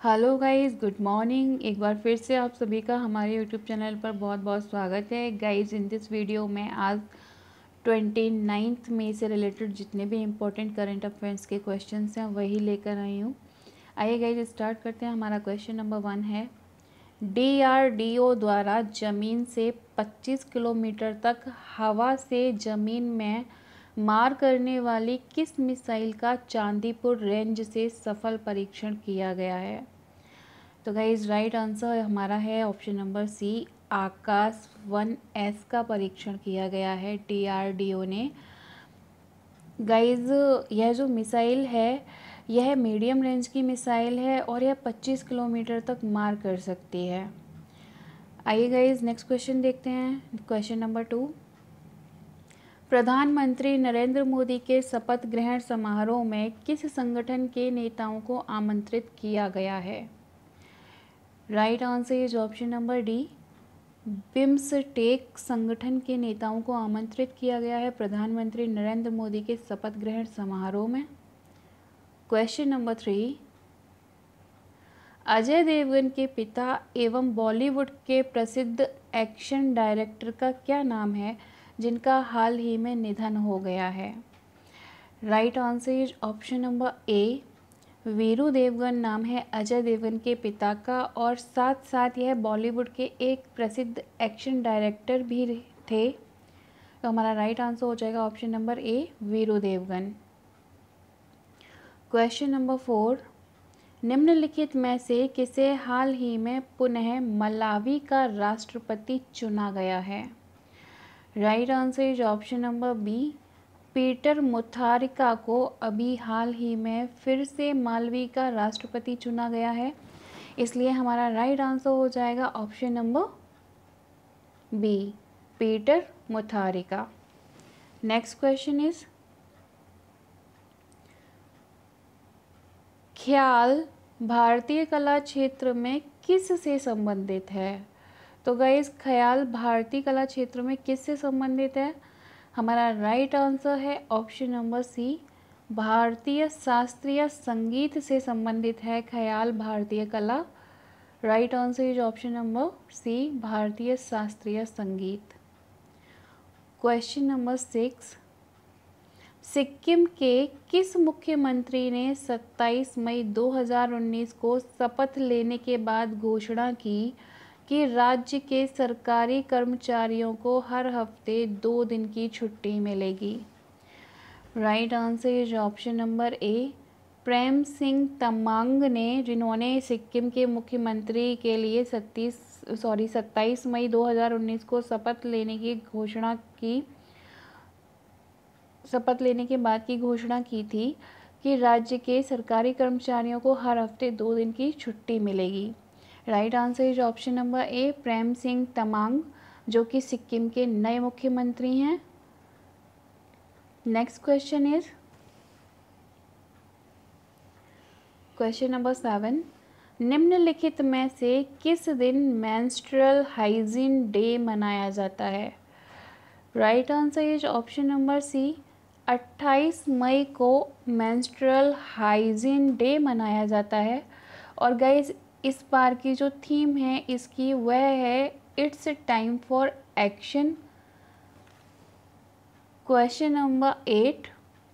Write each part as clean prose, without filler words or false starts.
Hello guys, good morning. एक बार फिर से आप सभी का हमारे यूट्यूब चैनल पर बहुत बहुत स्वागत है। गाइस, इन दिस वीडियो में आज 29 मई से रिलेटेड जितने भी इम्पोर्टेंट करंट अफेयर्स के क्वेश्चंस हैं वही लेकर आई हूँ। आइए गाइस स्टार्ट करते हैं। हमारा क्वेश्चन नंबर 1 है, DRDO द्वारा ज़मीन से 25 किलोमीटर तक हवा से ज़मीन में मार करने वाली किस मिसाइल का चांदीपुर रेंज से सफल परीक्षण किया गया है? तो गाइज राइट आंसर हमारा है ऑप्शन नंबर सी, आकाश 1S का परीक्षण किया गया है DRDO ने। गाइज यह जो मिसाइल है यह मीडियम रेंज की मिसाइल है और यह 25 किलोमीटर तक मार कर सकती है। आइए गाइज नेक्स्ट क्वेश्चन देखते हैं। क्वेश्चन नंबर 2, प्रधानमंत्री नरेंद्र मोदी के शपथ ग्रहण समारोह में किस संगठन के नेताओं को आमंत्रित किया गया है? Right answer is option number D, BIMSTEC संगठन के नेताओं को आमंत्रित किया गया है प्रधानमंत्री नरेंद्र मोदी के शपथ ग्रहण समारोह में। क्वेश्चन नंबर 3, अजय देवगन के पिता एवं बॉलीवुड के प्रसिद्ध एक्शन डायरेक्टर का क्या नाम है जिनका हाल ही में निधन हो गया है? Right answer is option number A, Veeru Devgan नाम है अजय देवगन के पिता का और साथ साथ यह बॉलीवुड के एक प्रसिद्ध एक्शन डायरेक्टर भी थे। तो हमारा राइट आंसर हो जाएगा option number A, Veeru Devgan. Question number 4, निम्नलिखित में से किसे हाल ही में पुनः मलावी का राष्ट्रपति चुना गया है? Right answer is option number B, Peter Mutharika को अभी हाल ही में फिर से मालवी का राष्ट्रपति चुना गया है, इसलिए हमारा राइट आंसर हो जाएगा option number B, Peter Mutharika. Next question is, ख्याल भारतीय कला क्षेत्र में किस से संबंधित है? तो गाइस ख्याल भारतीय कला क्षेत्र में किस से संबंधित है? हमारा राइट आंसर है ऑप्शन नंबर सी, भारतीय शास्त्रीय संगीत से संबंधित है ख्याल भारतीय कला। Right answer is option number C, भारतीय शास्त्रीय संगीत। क्वेश्चन नंबर 6, सिक्किम के किस मुख्यमंत्री ने 27 मई 2019 को शपथ लेने के बाद घोषणा की कि राज्य के सरकारी कर्मचारियों को हर हफ्ते 2 दिन की छुट्टी मिलेगी? Right answer is option number A, Prem Singh Tamang ने, जिन्होंने सिक्किम के मुख्यमंत्री के लिए 27 मई 2019 को शपथ लेने के बाद की घोषणा की थी कि राज्य के सरकारी कर्मचारियों को हर हफ्ते 2 दिन की छुट्टी मिलेगी। Right answer is option number A, Prem Singh Tamang, जो कि सिक्किम के नए मुख्यमंत्री हैं। Next question is question number 7, निम्नलिखित में से किस दिन मेंस्ट्रुअल हाइजीन डे मनाया जाता है? Right answer is option number C, 28 मई को मेंस्ट्रुअल हाइजीन डे मनाया जाता है। और गाइज इस बार की जो थीम है इसकी वह है it's time for action. Question number 8,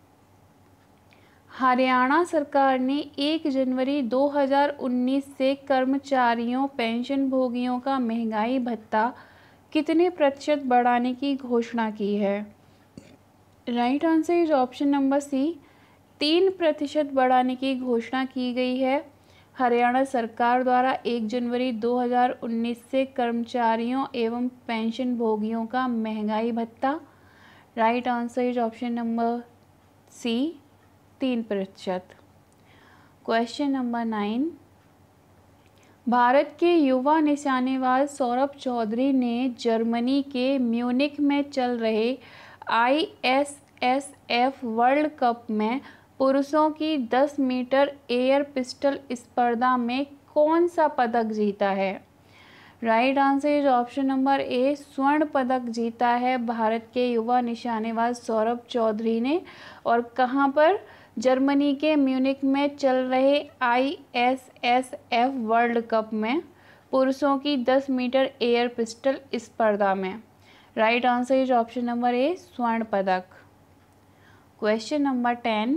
Haryana सरकार ने 1 जनवरी 2019 से कर्मचारियों पेंशन भोगियों का महंगाई भत्ता कितने प्रतिशत बढ़ाने की घोषणा की है? Right answer is option number C, 3% बढ़ाने की घोषणा की गई है हरियाणा सरकार द्वारा 1 जनवरी 2019 से कर्मचारियों एवं पेंशन भोगियों का महंगाई भत्ता। Right answer is option number C, 3%। Question number 9, Bharat के युवा निशानेबाज सौरभ चौधरी ने जर्मनी के म्यूनिख में चल रहे ISSF वर्ल्ड कप में पुरुषों की 10 मीटर एयर पिस्टल स्पर्धा में कौन सा पदक जीता है? Right answer is option number A, स्वर्ण पदक जीता है भारत के युवा निशानेबाज सौरभ चौधरी ने। और कहाँ पर? जर्मनी के म्यूनिख में चल रहे ISSF वर्ल्ड कप में पुरुषों की 10 मीटर एयर पिस्टल स्पर्धा में? Right answer is option number A, स्वर्ण पदक। Question number 10,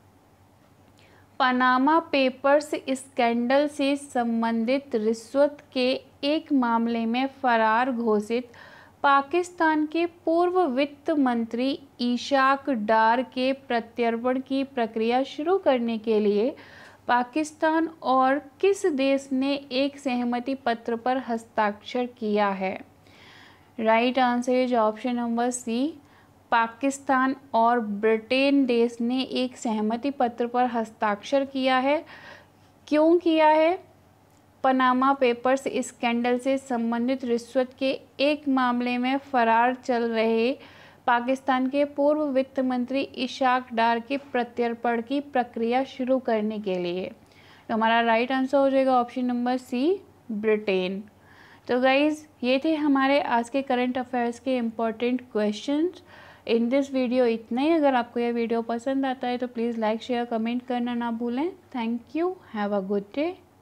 Panama papers scandal से संबंधित रिश्वत के एक मामले में फरार घोषित पाकिस्तान के पूर्व वित्त मंत्री इशाक डार के प्रत्यर्पण की प्रक्रिया शुरू करने के लिए पाकिस्तान और किस देश ने एक सहमति पत्र पर हस्ताक्षर किया है? Right answer is option number C, Pakistan और ब्रिटेन देश ने एक सहमति पत्र पर हस्ताक्षर किया है। क्यों किया है? पनामा पेपर्स स्कैंडल से संबंधित रिश्वत के एक मामले में फरार चल रहे पाकिस्तान के पूर्व वित्त मंत्री इशाक डार के प्रत्यर्पण की प्रक्रिया शुरू करने के लिए। तो हमारा राइट आंसर हो जाएगा ऑप्शन नंबर सी, ब्रिटेन। तो गाइज़, ये थे हमारे आज के करंट अफेयर्स के important questions in this video. इतना ही। अगर आपको यह वीडियो पसंद आता है तो प्लीज़ लाइक शेयर कमेंट करना ना भूलें। Thank you, have a good day.